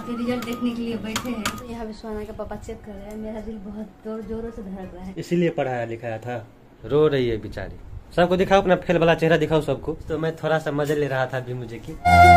पे रिजल्ट देखने के लिए बैठे हैं। तो यहाँ पे सुहाना के पापा चेक कर रहे हैं। मेरा दिल बहुत जोरों से धड़क रहा है, इसीलिए पढ़ाया लिखाया था। रो रही है बेचारी। सबको दिखाओ अपना फेल वाला चेहरा दिखाओ सबको। तो मैं थोड़ा सा मजे ले रहा था भी मुझे की।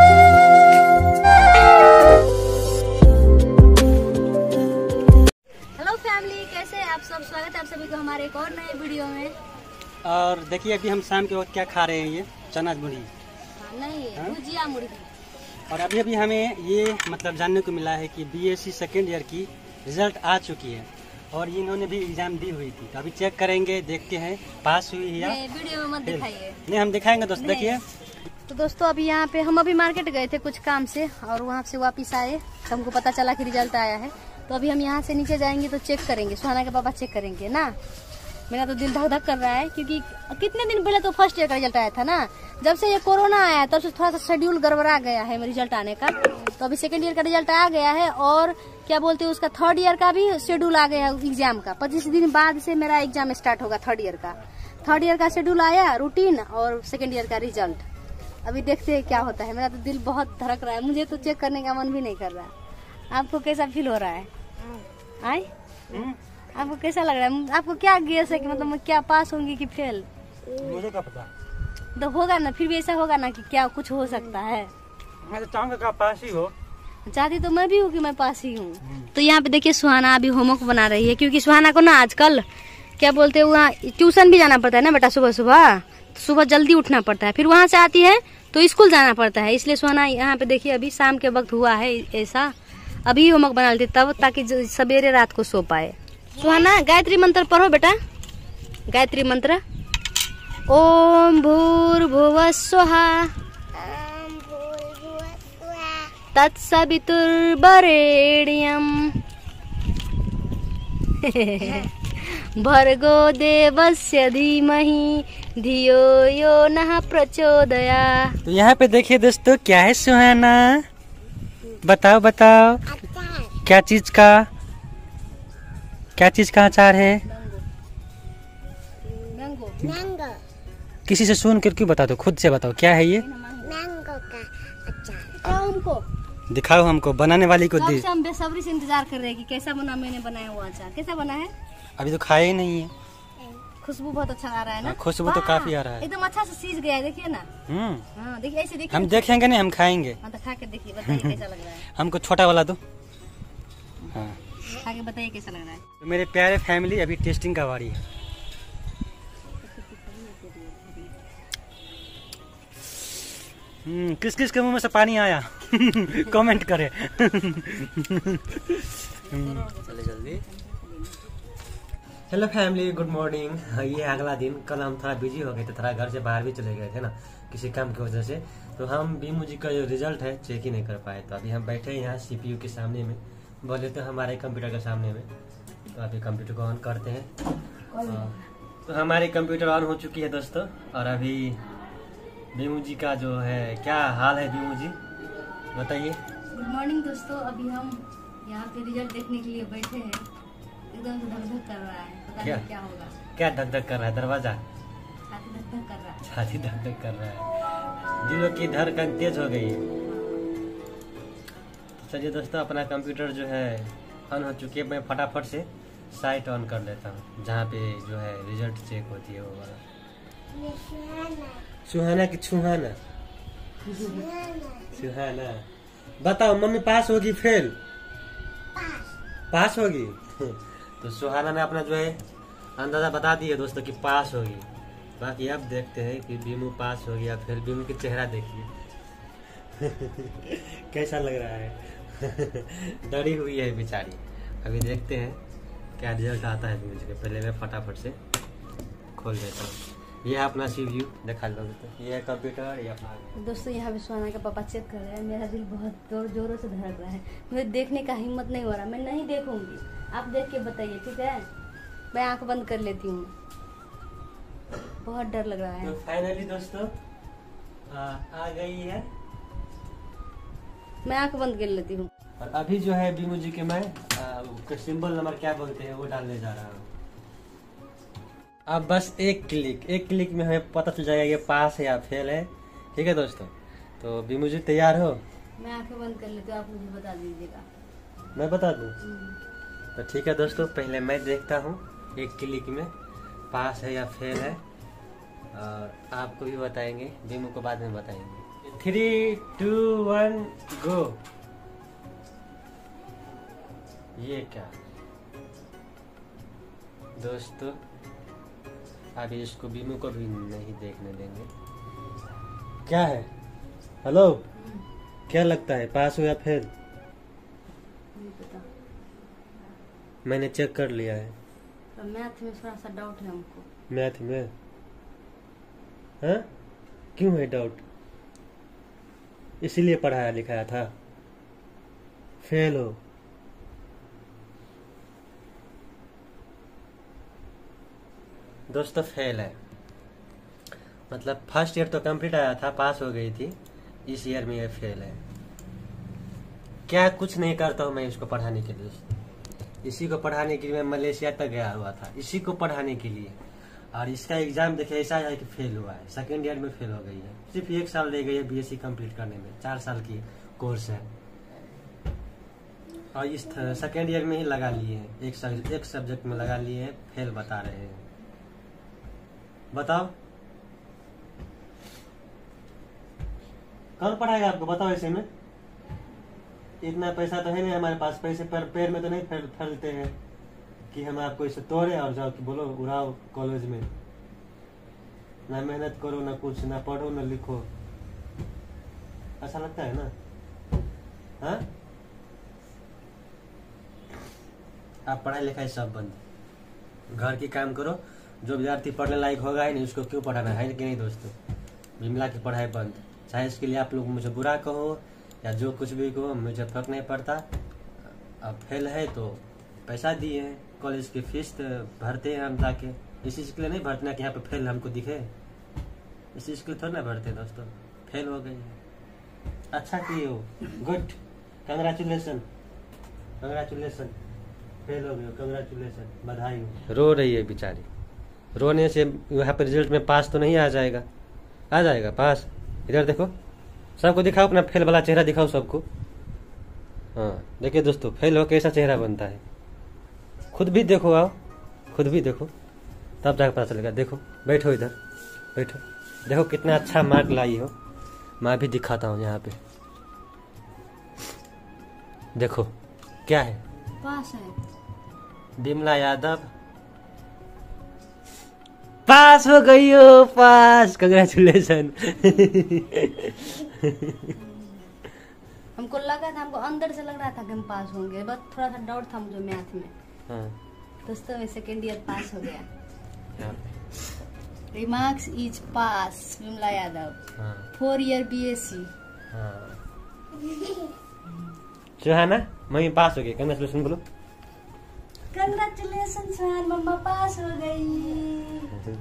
हेलो फैमिली, कैसे आप सब? स्वागत है आप सभी को हमारे एक और नए वीडियो में। और देखिए अभी हम शाम के वक्त क्या खा रहे हैं, ये चना मुढ़ी। नहीं, भुजिया मुढ़ी। और अभी अभी हमें ये मतलब जानने को मिला है कि बीएससी सेकेंड ईयर की रिजल्ट आ चुकी है और इन्होंने भी एग्जाम दी हुई थी। तो अभी चेक करेंगे, देखते हैं पास हुई है या वीडियो में मत दिखाइए। नहीं, हम दिखाएंगे दोस्त। देखिए तो दोस्तों अभी यहाँ पे हम अभी मार्केट गए थे कुछ काम से और वहाँ से वापस आए तो हमको पता चला कि रिजल्ट आया है। तो अभी हम यहाँ से नीचे जाएंगे तो चेक करेंगे, सुहाना के पापा चेक करेंगे ना। मेरा तो दिल धक धक कर रहा है क्योंकि कितने दिन पहले तो फर्स्ट ईयर का रिजल्ट आया था ना। जब से ये कोरोना आया तब से थोड़ा सा शेड्यूल गड़बड़ा गया है रिजल्ट आने का। तो अभी सेकेंड ईयर का रिजल्ट आ गया है और क्या बोलते हैं उसका थर्ड ईयर का भी शेड्यूल आ गया है एग्जाम का। 25 दिन बाद से मेरा एग्जाम स्टार्ट होगा थर्ड ईयर का। थर्ड ईयर का शेड्यूल आया, रूटीन और सेकेंड ईयर का रिजल्ट। अभी देखते हैं क्या होता है। मेरा तो दिल बहुत धड़क रहा है, मुझे तो चेक करने का मन भी नहीं कर रहा। आपको कैसा फील हो रहा है? आए आपको कैसा लग रहा है? आपको क्या गेस है कि मतलब मैं क्या पास होंगी कि फेल? मुझे क्या पता। तो होगा ना, फिर भी ऐसा होगा ना कि क्या कुछ हो सकता है। मैं तो चाहूंगा कि आप पास ही हो। चाहती तो मैं भी हूँ कि मैं पास ही हूँ। तो यहाँ पे देखिए सुहाना अभी होमवर्क बना रही है क्योंकि सुहाना को ना आजकल क्या बोलते हैं वहाँ ट्यूशन भी जाना पड़ता है ना बेटा। सुबह सुबह सुबह जल्दी उठना पड़ता है, फिर वहाँ से आती है तो स्कूल जाना पड़ता है। इसलिए सुहाना यहाँ पे देखिए अभी शाम के वक्त हुआ है ऐसा, अभी होमवर्क बना लेती तब ताकि सवेरे रात को सो पाए। सुहाना गायत्री मंत्र पढ़ो बेटा। गायत्री मंत्र ओम भूर्भुवः स्वः तत्सवितुर्वरेण्यं भर्गो देवस्य धीमहि धियो यो नः प्रचोदयात्। तो यहाँ पे देखिए दोस्तों क्या है सुहाना, बताओ बताओ क्या चीज का अचार है? मैंगो। किसी से सुन कर क्यों बता दो, खुद से बताओ क्या है ये? मैंगो का अचार। हमको दिखाओ, हमको बनाने वाली को दी। हम बेसब्री से इंतजार कर रहे हैं कि कैसा बना। मैंने बनाया हुआ अचार कैसा बना है? अभी तो खाया ही नहीं है। खुशबू बहुत अच्छा आ रहा है ना। खुशबू तो काफी आ रहा है, एकदम अच्छा से सीज गया है। देखिए ना। हाँ देखिए, ऐसे देखिए। हम देखेंगे नहीं, हम खाएंगे। हाँ तो खा के देखिए, बताइए कैसा लग रहा है। हमको छोटा वाला दो। हाँ खा के बताइए कैसा लग रहा है। तो मेरे प्यारे फैमिली अभी टेस्टिंग का बारी है। किस किस के मुंह में से पानी आया कमेंट करे। चले जल्दी। Hello family, good morning. ये अगला दिन। कल हम थोड़ा बिजी हो गए थे, थोड़ा घर से बाहर भी चले गए थे ना किसी काम की वजह से। तो हम बीमू जी का जो रिजल्ट है चेक ही नहीं कर पाए। तो अभी हम बैठे यहाँ CPU के सामने में, बोले तो हमारे कंप्यूटर के सामने में। तो अभी कंप्यूटर को ऑन करते हैं। तो हमारी कंप्यूटर ऑन हो चुकी है दोस्तों। और अभी बीमू जी का जो है क्या हाल है, बीमू जी बताइए। गुड मॉर्निंग दोस्तों। अभी हम यहाँ पे रिजल्ट देखने के लिए बैठे हैं। एकदम से धक धक कर रहा है, पता नहीं क्या होगा। क्या धक धक कर रहा है? दरवाजा छाती धक धक कर रहा है। छाती धक धक कर रहा है, दिलों की धड़कन तेज हो गई है। तो चलिए दोस्तों, अपना कंप्यूटर जो है ऑन हो चुकी है। मैं फटाफट से साइट ऑन कर लेता हूँ जहाँ पे जो है रिजल्ट चेक होती है वो वाला। सुहाना की छुहाना सुहाना बताओ, मम्मी पास होगी फेल? पास होगी। तो सुहाना ने अपना जो है अंदाजा बता दिया दोस्तों कि पास होगी। बाकी अब देखते हैं कि बीमू पास हो गया फेल। बीमू की चेहरा देखिए कैसा लग रहा है। डरी हुई है बेचारी। अभी देखते हैं क्या रिजल्ट आता है बीमू जी के। पहले मैं फटाफट से खोल देता हूँ। ये है अपना CPU, दिखा लो तो। ये है कंप्यूटर, ये अपना। दोस्तों यहाँ पे सुहाना का पापा चेक कर रहे हैं। मेरा दिल बहुत जोरों से धड़क रहा है। मुझे देखने का हिम्मत नहीं हो रहा। मैं नहीं देखूंगी, आप देख के बताइए ठीक है। मैं आंख बंद कर लेती हूँ, बहुत डर लग रहा है। तो फाइनली दोस्तों आ गई है। मैं आंख बंद कर लेती हूँ। और अभी जो है बीमू जी के मैं सिंबल नंबर क्या बोलते हैं वो डालने जा रहा हूँ। अब बस एक क्लिक में हमें पता चल जाएगा ये पास है या फेल है। ठीक है दोस्तों, तो बीमू जी तैयार हो? मैं आंखें बंद कर लेती हूँ, आप मुझे बता दीजिएगा। मैं बता दूं? तो ठीक है दोस्तों, पहले मैं देखता हूँ एक क्लिक में पास है या फेल है, और आपको भी बताएंगे, बीमू को बाद में बताएंगे। 3, 2, 1 गो। ये क्या दोस्तों, अभी इसको बीमू को भी नहीं देखने देंगे। क्या है? हेलो, क्या लगता है पास हो या फेल? नहीं पता, मैंने चेक कर लिया है। तो मैथ में थोड़ा सा डाउट है हमको। मैथ में? हाँ, क्यों है डाउट? इसीलिए पढ़ाया लिखाया था? फेल हो? दोस्तों फेल है, मतलब फर्स्ट ईयर तो कंप्लीट आया था, पास हो गई थी, इस ईयर में ये फेल है। क्या कुछ नहीं करता हूँ मैं इसको पढ़ाने के लिए। इसी को पढ़ाने के लिए मैं मलेशिया तक गया हुआ था, इसी को पढ़ाने के लिए। और इसका एग्जाम देखिए ऐसा है कि फेल हुआ है, सेकेंड ईयर में फेल हो गई है। सिर्फ 1 साल रह गई है बीएससी कंप्लीट करने में, 4 साल की कोर्स है, और इस सेकेंड ईयर में ही लगा लिए हैं, एक सब्जेक्ट में लगा लिए हैं, फेल बता रहे हैं। बताओ कौन पढ़ाएगा आपको? बताओ ऐसे में इतना पैसा तो है नहीं हमारे पास, पैसे पर पैर में तो नहीं फैलते हैं कि हम आपको इसे तोड़े और जाओ कि बोलो उड़ाओ कॉलेज में। ना मेहनत करो, ना कुछ, ना पढ़ो, ना लिखो। अच्छा लगता है ना? हाँ, आप पढ़ाई लिखाई सब बंद, घर की काम करो। जो विद्यार्थी पढ़ने लायक होगा ही नहीं उसको क्यों पढ़ाना है कि नहीं दोस्तों? विमला की पढ़ाई बंद, चाहे इसके लिए आप लोग मुझे बुरा कहो या जो कुछ भी कहो, मुझे फर्क नहीं पड़ता। अब फेल है तो पैसा दिए हैं, कॉलेज की फीस भरते हैं हम जाके। इस चीज के लिए नहीं भरते ना कि यहाँ पे फेल हमको दिखे, इस चीज के लिए थोड़ा ना भरते दोस्तों। फेल हो गई है, अच्छा किए हो, गुड, कंग्रेचुलेसन, कंग्रेचुलेसन। फेल हो गए हो, कंग्रेचुलेसन, बधाई हो। रो रही है बेचारी, रोने से यहाँ पे रिजल्ट में पास तो नहीं आ जाएगा। आ जाएगा पास। इधर देखो, सबको दिखाओ अपना फेल वाला चेहरा, दिखाओ सबको। हाँ देखिए दोस्तों, फेल हो कैसा चेहरा बनता है, खुद भी देखो, आओ खुद भी देखो, तब जाकर पता चलेगा। देखो, बैठो इधर, बैठो, देखो कितना अच्छा मार्क लाई हो। मैं भी दिखाता हूँ यहाँ पे, देखो क्या है, पास है। बिमला यादव पास हो गई हो, पास, कंग्रेचुलेशन। हमको लगा था, हमको अंदर से लग रहा था कि हम पास होंगे, बस थोड़ा सा डाउट था मुझे मैथ में। हाँ। दोस्तों मैं सेकेंड ईयर पास हो गया। Remarks is pass, Vimla Yadav. हाँ। 4 ईयर बीएससी। हाँ। सुहाना मम्मी पास हो गई, कंग्रेचुलेशन बोलो। कंग्रेचुलेशन सुहान, मम्मा पास हो गई।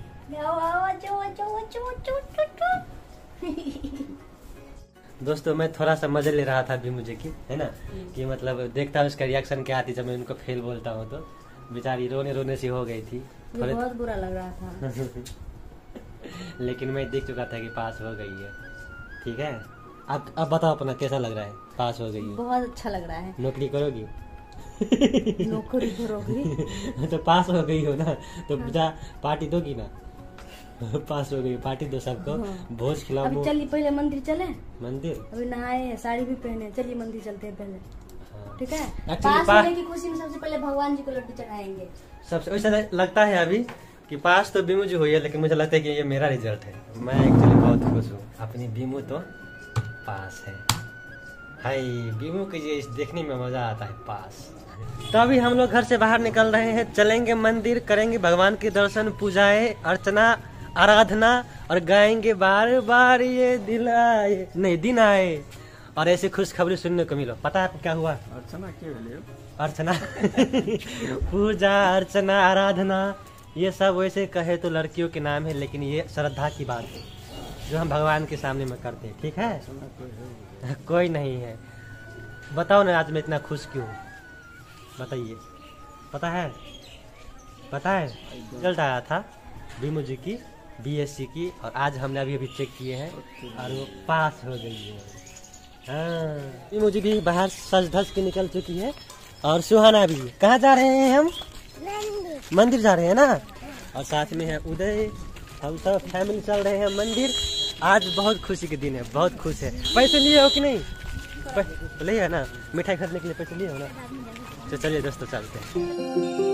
दोस्तों मैं थोड़ा सा मजे ले रहा था भी मुझे की, है ना, कि मतलब देखता हूँ उसका रिएक्शन क्या आती जब मैं उनको फेल बोलता हूँ तो। बेचारी रोने रोने सी हो गई थी, थोड़े बहुत बुरा लग रहा था। लेकिन मैं देख चुका था कि पास हो गई है। ठीक है, अब बताओ अपना कैसा लग रहा है, पास हो गई है? बहुत अच्छा लग रहा है। नौकरी करोगी? नौकरी करोगी? तो पास हो गई हो ना, तो जा पार्टी दोगी ना? पास हो गई, पार्टी दो सबको, भोज खिलाओ। अभी चलिए पहले मंदिर चले। मंदिर? अभी नहाए हैं, साड़ी भी पहने, चलिए मंदिर चलते हैं पहले। हाँ। ठीक है, Actually, पास होने की खुशी में सबसे पहले भगवान जी को लड्डू चढ़ाएंगे। सबसे वैसा लगता है अभी कि पास तो बीमू जी हुई है, लेकिन मुझे लगता है कि ये मेरा रिजल्ट है। मैं एक्चुअली बहुत खुश हूँ, अपनी बीमू तो पास है। हाय बीमू के ये देखने में मजा आता है, पास। तो अभी हम लोग घर से बाहर निकल रहे हैं, चलेंगे मंदिर, करेंगे भगवान के दर्शन, पूजाएं, अर्चना, आराधना, और गाएंगे बार बार ये दिल आए, नहीं दिन आए, और ऐसे खुशखबरी सुनने को मिलो। पता है आपको क्या हुआ? अर्चना क्या? अर्चना पूजा, अर्चना, आराधना, ये सब वैसे कहे तो लड़कियों के नाम है, लेकिन ये श्रद्धा की बात है जो हम भगवान के सामने में करते हैं। ठीक है, कोई नहीं है। बताओ ना आज मैं इतना खुश क्यों, बताइए। पता है? पता है, रिजल्ट आया था बीमू जी की बीएससी की, और आज हमने अभी चेक किए हैं और वो पास हो गई है। हाँ, मुझे भी बाहर सज धज के निकल चुकी है और सुहाना भी। कहाँ जा रहे हैं हम? मंदिर जा रहे हैं ना। और साथ में है उदय। हम सब फैमिली चल रहे हैं मंदिर। आज बहुत खुशी के दिन है, बहुत खुश है। पैसे लिए हो कि नहीं? लिए है ना, मिठाई खरीदने के लिए पैसे लिए हो ना। तो चलिए दोस्तों चलते हैं।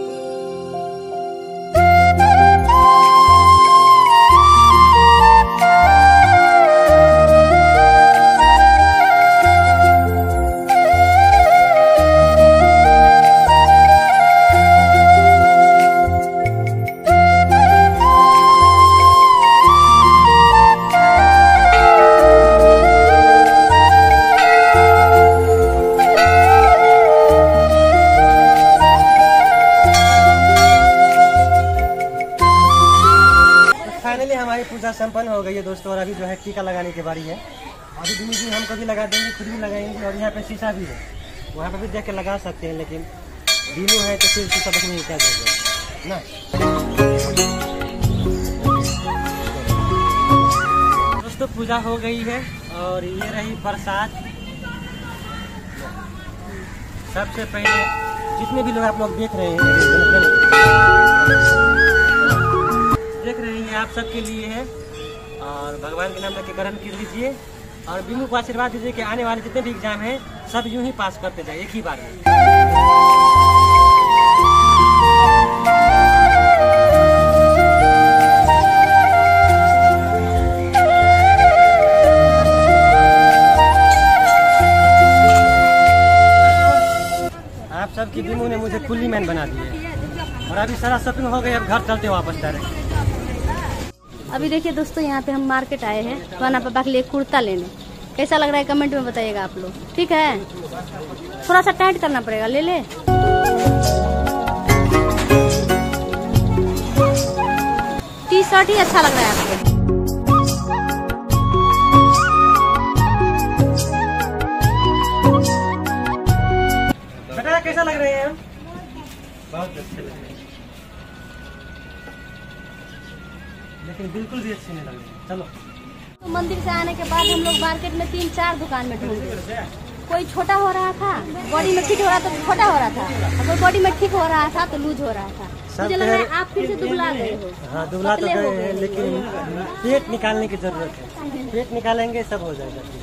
फाइनली हमारी पूजा संपन्न हो गई है दोस्तों। और अभी जो है टीका लगाने की बारी है। अभी भी हम कभी लगा देंगे, खुद भी लगाएंगे। और यहाँ पे शीशा भी है, वहाँ पे भी देख के लगा सकते हैं, लेकिन बीनू है तो फिर शीशा देखने में क्या देगा ना। दोस्तों पूजा हो गई है और ये रही प्रसाद। सबसे पहले जितने भी लोग आप लोग देख रहे हैं आप सबके लिए है। और भगवान के नाम लेके ग्रहण कर लीजिए और बीनू को आशीर्वाद दीजिए कि आने वाले जितने भी एग्जाम हैं सब यूं ही पास करते जाए एक ही बार में। आप सबकी बीनू ने मुझे कुल्ली मैन बना दिया। और अभी सारा शॉपिंग हो गई, अब घर चलते हैं वापस डायरेक्ट। अभी देखिए दोस्तों, यहाँ पे हम मार्केट आए हैं सुहाना पापा के लिए कुर्ता लेने। कैसा लग रहा है कमेंट में बताइएगा आप लोग, ठीक है? थोड़ा सा टाइट करना पड़ेगा, ले ले। टी शर्ट ही अच्छा लग रहा है आपको। बेटा कैसा लग रहे हैं हम? बहुत अच्छे लग रहे हैं, लेकिन बिल्कुल भी अच्छे नहीं लग रहे। चलो तो मंदिर से आने के बाद हम लोग मार्केट में 3-4 दुकान में ढूंढे। कोई छोटा हो रहा था, बॉडी में फिट हो रहा था तो छोटा हो रहा था, और कोई बॉडी में ठीक हो रहा था तो लूज हो रहा था। मुझे लग रहा है आप फिर से दुबला गए हो। हाँ दुबला तो गए हैं, लेकिन पेट निकालने की जरूरत है। पेट निकालेंगे सब हो जाएगा।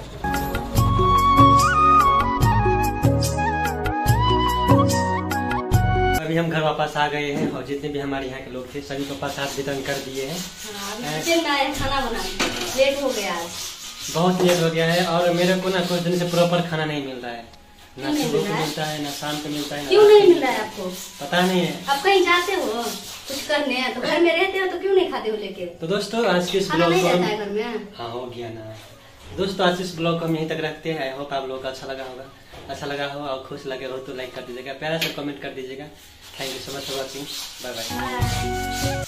अभी हम घर वापस आ गए हैं और जितने भी हमारे यहाँ के लोग थे सभी को प्रसाद वितरण कर दिए हैं। खाना बना लेट हो गया, बहुत लेट हो गया है। और मेरे को ना कुछ दिन से प्रॉपर खाना नहीं मिल रहा है, ना सुबह को मिलता है ना शाम को मिलता है। क्यों नहीं मिल रहा है आपको? पता नहीं है। आप कहीं जाते हो कुछ करने, तो घर में रहते हो तो क्यों नहीं खाते हो लेके? तो दोस्तों आज के इस खाना ब्लॉग नहीं को रहता है घर में। हाँ हो गया ना दोस्तों। आज इस ब्लॉग को हम यहीं तक रखते हैं। आई होप आप लोगों को अच्छा लगा होगा। अच्छा लगा हो और खुश लगे हो तो लाइक कर दीजिएगा, प्यारा से कमेंट कर दीजिएगा। Thank you so much for watching. Bye bye.